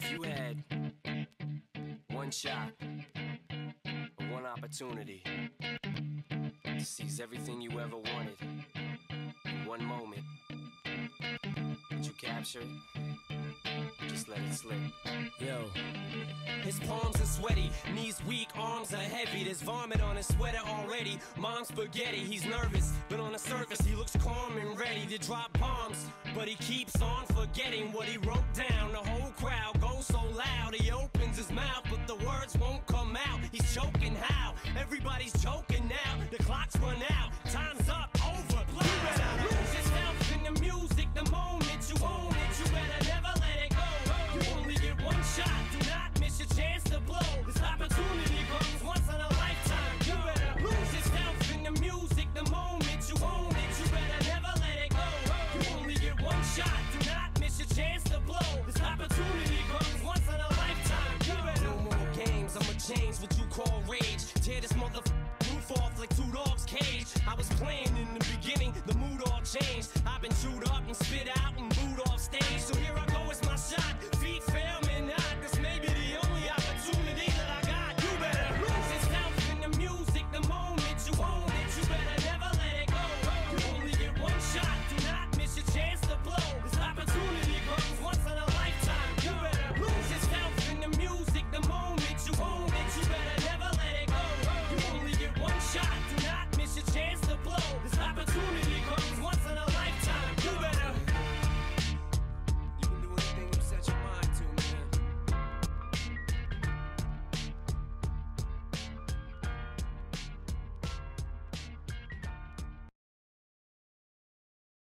If you had one shot, or one opportunity to seize everything you ever wanted in one moment, would you capture it? Or just let it slip? Yo. His palms are sweaty, knees weak, arms are heavy. There's vomit on his sweater already. Mom's spaghetti, he's nervous, but on the surface he looks calm and ready to drop bombs. But he keeps on forgetting what he wrote down. The whole crowd goes so loud, he opens his mouth, but the words won't come out. He's choking how? Everybody's joking now. The clock's run out, time's up, over. You better lose yourself in the music the moment you own it. You better never let it go. You only get one shot, do not miss your chance to blow. This opportunity comes once in a lifetime. You better lose yourself in the music the moment you own it. You better never let it go. You only get one shot, do not miss your chance to blow. This opportunity comes once in a lifetime. You better no more games, I'ma change what you call rage. Tear this motherfucker roof off like two dogs' cage. I was playing in the